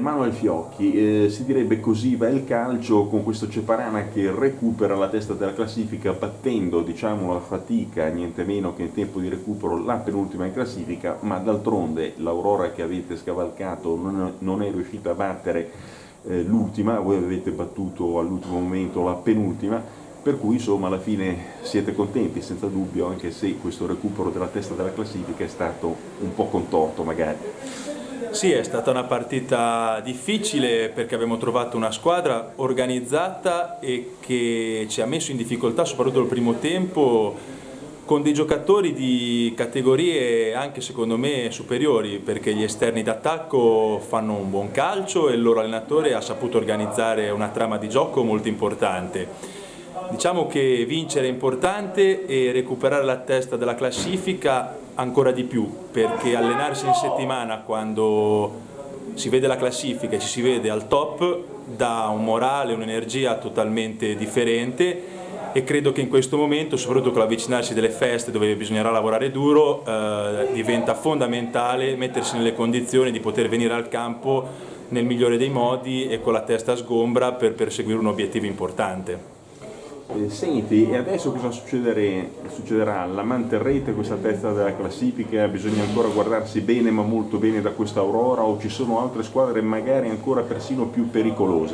Manuel Fiocchi, si direbbe così va il calcio con questo Ceparana che recupera la testa della classifica battendo, diciamo, la fatica, niente meno che in tempo di recupero, la penultima in classifica, ma d'altronde l'Aurora che avete scavalcato non è riuscita a battere l'ultima, voi avete battuto all'ultimo momento la penultima, per cui insomma alla fine siete contenti senza dubbio, anche se questo recupero della testa della classifica è stato un po' contorto magari. Sì, è stata una partita difficile perché abbiamo trovato una squadra organizzata e che ci ha messo in difficoltà soprattutto il primo tempo con dei giocatori di categorie anche secondo me superiori, perché gli esterni d'attacco fanno un buon calcio e il loro allenatore ha saputo organizzare una trama di gioco molto importante. Diciamo che vincere è importante e recuperare la testa della classifica ancora di più, perché allenarsi in settimana quando si vede la classifica e ci si vede al top dà un morale, un'energia totalmente differente e credo che in questo momento, soprattutto con l'avvicinarsi delle feste dove bisognerà lavorare duro, diventa fondamentale mettersi nelle condizioni di poter venire al campo nel migliore dei modi e con la testa sgombra per perseguire un obiettivo importante. Senti, e adesso cosa succederà? La manterrete questa testa della classifica? Bisogna ancora guardarsi bene, ma molto bene, da questa Aurora, o ci sono altre squadre magari ancora persino più pericolose?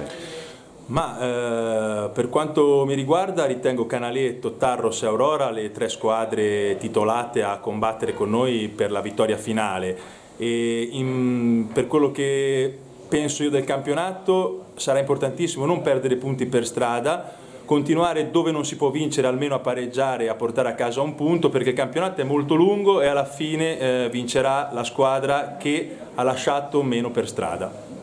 Ma per quanto mi riguarda ritengo Canaletto, Tarros e Aurora le tre squadre titolate a combattere con noi per la vittoria finale per quello che penso io del campionato sarà importantissimo non perdere punti per strada, continuare dove non si può vincere almeno a pareggiare e a portare a casa un punto, perché il campionato è molto lungo e alla fine vincerà la squadra che ha lasciato meno per strada.